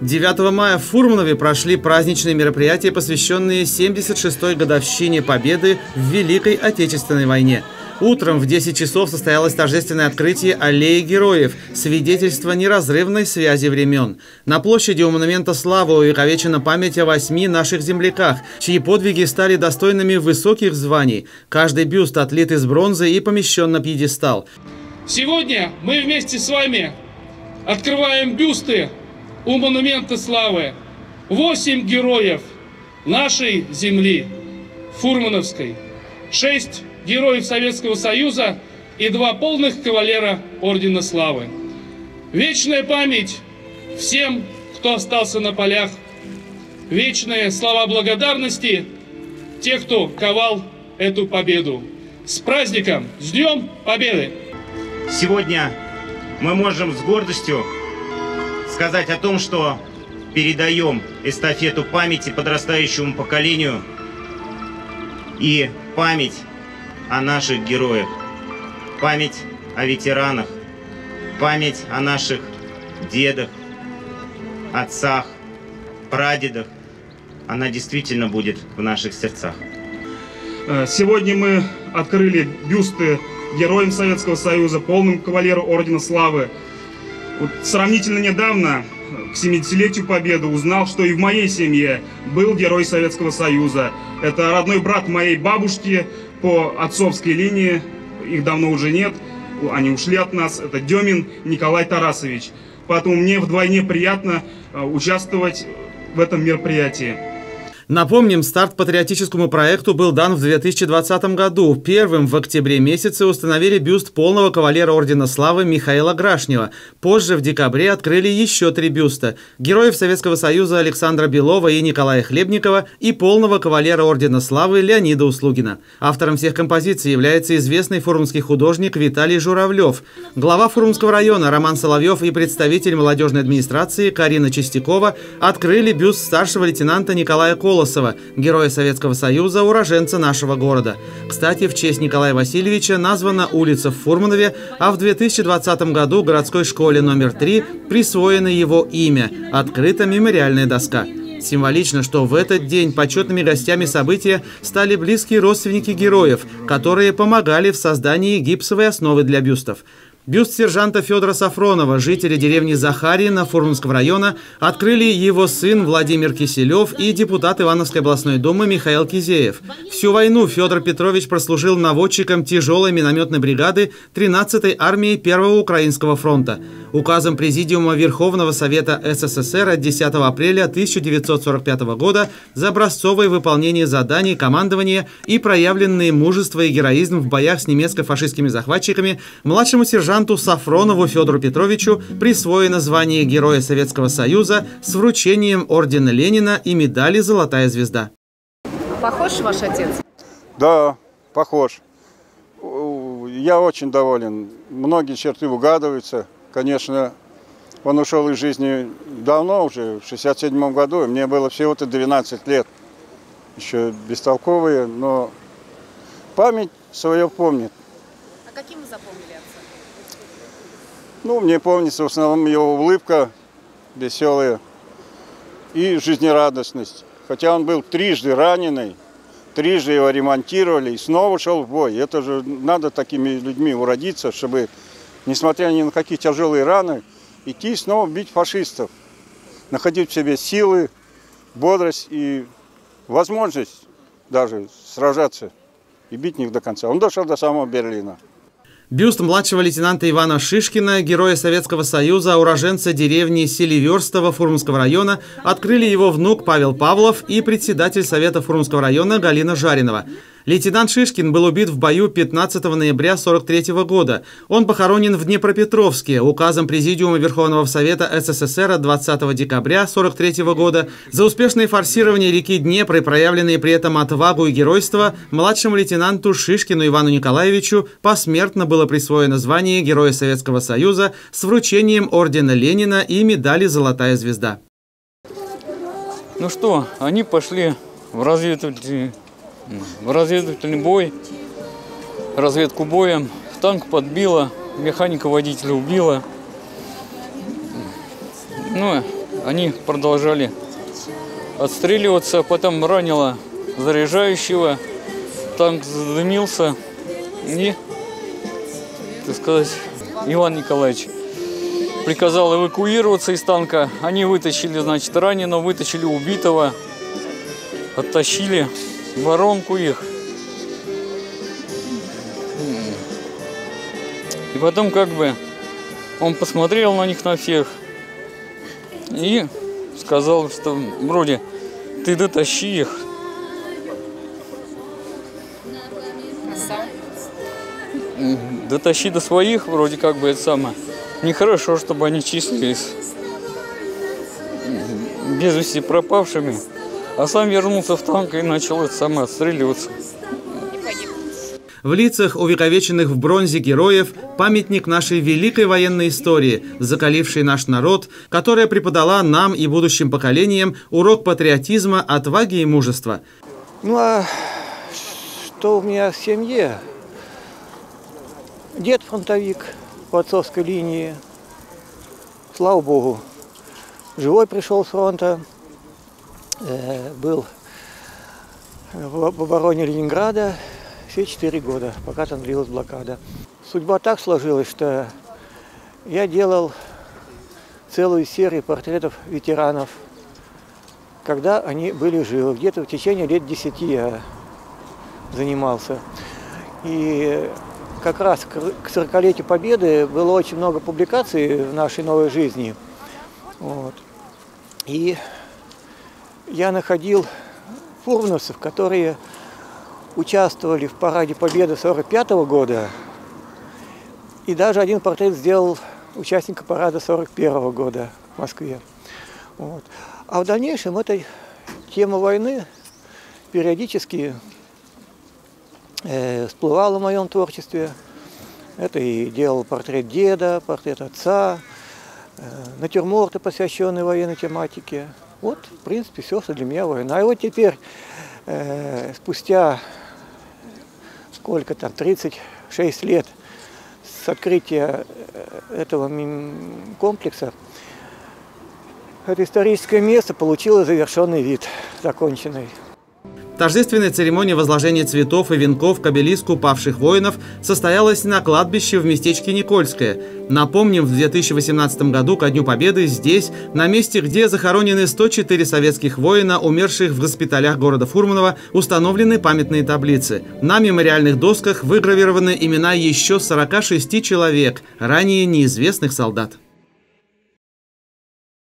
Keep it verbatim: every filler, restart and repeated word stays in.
девятого мая в Фурманове прошли праздничные мероприятия, посвященные семьдесят шестой годовщине Победы в Великой Отечественной войне. Утром в десять часов состоялось торжественное открытие аллеи героев, свидетельство неразрывной связи времен. На площади у монумента славы увековечена память о восьми наших земляках, чьи подвиги стали достойными высоких званий. Каждый бюст отлит из бронзы и помещен на пьедестал. Сегодня мы вместе с вами открываем бюсты у монумента славы. Восемь героев нашей земли, Фурмановской, шесть героев Советского Союза и два полных кавалера Ордена Славы. Вечная память всем, кто остался на полях. Вечные слова благодарности тех, кто ковал эту победу. С праздником! С Днем Победы! Сегодня мы можем с гордостью сказать о том, что передаем эстафету памяти подрастающему поколению и память о наших героях, память о ветеранах, память о наших дедах, отцах, прадедах. Она действительно будет в наших сердцах. Сегодня мы открыли бюсты героям Советского Союза, полным кавалеру Ордена Славы. Вот сравнительно недавно, к семидесятилетию Победы, узнал, что и в моей семье был герой Советского Союза. Это родной брат моей бабушки по отцовской линии, их давно уже нет, они ушли от нас. Это Демин Николай Тарасович. Поэтому мне вдвойне приятно участвовать в этом мероприятии. Напомним, старт патриотическому проекту был дан в две тысячи двадцатом году. Первым в октябре месяце установили бюст полного кавалера Ордена Славы Михаила Грашнева. Позже, в декабре, открыли еще три бюста – героев Советского Союза Александра Белова и Николая Хлебникова и полного кавалера Ордена Славы Леонида Услугина. Автором всех композиций является известный фурманский художник Виталий Журавлев. Глава Фурманского района Роман Соловьев и представитель молодежной администрации Карина Чистякова открыли бюст старшего лейтенанта Николая Колосова, героя Советского Союза, уроженца нашего города. Кстати, в честь Николая Васильевича названа улица в Фурманове, а в две тысячи двадцатом году городской школе номер три присвоено его имя. Открыта мемориальная доска. Символично, что в этот день почетными гостями события стали близкие родственники героев, которые помогали в создании гипсовой основы для бюстов. Бюст сержанта Федора Сафронова, жителя деревни Захарьино Фурманского района, открыли его сын Владимир Киселев и депутат Ивановской областной думы Михаил Кизеев. Всю войну Федор Петрович прослужил наводчиком тяжелой минометной бригады тринадцатой армии Первого Украинского фронта. Указом Президиума Верховного Совета СССР от десятого апреля тысяча девятьсот сорок пятого года за образцовое выполнение заданий командования и проявленные мужество и героизм в боях с немецко-фашистскими захватчиками младшему сержанту Сафронову Федору Петровичу присвоено звание Героя Советского Союза с вручением ордена Ленина и медали «Золотая звезда». Похож ваш отец? Да, похож. Я очень доволен. Многие черты угадываются. Конечно, он ушел из жизни давно, уже в шестьдесят седьмом году. Мне было всего-то двенадцать лет. Еще бестолковые, но память свое помнит. А каким вы запомнили отца? Ну, мне помнится в основном его улыбка веселая и жизнерадостность. Хотя он был трижды раненый, трижды его ремонтировали и снова шел в бой. Это же надо такими людьми уродиться, чтобы, несмотря ни на какие тяжелые раны, идти снова бить фашистов. Находить в себе силы, бодрость и возможность даже сражаться и бить них до конца. Он дошел до самого Берлина. Бюст младшего лейтенанта Ивана Шишкина, героя Советского Союза, уроженца деревни Селиверстово Фурманского района, открыли его внук Павел Павлов и председатель Совета Фурманского района Галина Жаринова. Лейтенант Шишкин был убит в бою пятнадцатого ноября сорок третьего года. Он похоронен в Днепропетровске. Указом Президиума Верховного Совета СССР от двадцатого декабря сорок третьего года за успешное форсирование реки Днепр и проявленные при этом отвагу и геройство младшему лейтенанту Шишкину Ивану Николаевичу посмертно было присвоено звание Героя Советского Союза с вручением ордена Ленина и медали «Золотая звезда». Ну что, они пошли в разведывательный, в разведывательный бой, разведку боем. Танк подбило, механика водителя убила. Ну, они продолжали отстреливаться, потом ранило заряжающего, танк задымился, и, так сказать, Иван Николаевич приказал эвакуироваться из танка. Они вытащили, значит, раненого, вытащили убитого, оттащили в воронку их. И потом как бы он посмотрел на них на всех и сказал, что вроде ты дотащи их. Дотащи до своих, вроде как бы это самое. Нехорошо, чтобы они числились без вести пропавшими. А сам вернулся в танк и начал это самое отстреливаться. В лицах увековеченных в бронзе героев памятник нашей великой военной истории, закалившей наш народ, которая преподала нам и будущим поколениям урок патриотизма, отваги и мужества. Ну а что у меня в семье? Дед фронтовик по отцовской линии, слава богу, живой пришел с фронта, э, был в обороне Ленинграда все четыре года, пока там длилась блокада. Судьба так сложилась, что я делал целую серию портретов ветеранов, когда они были живы. Где-то в течение лет десяти я занимался. И как раз к сорокалетию Победы было очень много публикаций в нашей новой жизни. Вот. И я находил фурмановцев, которые участвовали в параде Победы сорок пятого года. И даже один портрет сделал участника парада сорок первого года в Москве. Вот. А в дальнейшем эта тема войны периодически э, всплывала в моем творчестве. Это и делал портрет деда, портрет отца, э, натюрморты, посвященные военной тематике. Вот, в принципе, все, что для меня война. И вот теперь, э, спустя сколько там, тридцать шесть лет с открытия этого комплекса, это историческое место получило завершенный вид, законченный. Торжественная церемония возложения цветов и венков к обелиску павших воинов состоялась на кладбище в местечке Никольское. Напомним, в две тысячи восемнадцатом году ко Дню Победы здесь, на месте, где захоронены сто четыре советских воина, умерших в госпиталях города Фурманова, установлены памятные таблицы. На мемориальных досках выгравированы имена еще сорока шести человек, ранее неизвестных солдат.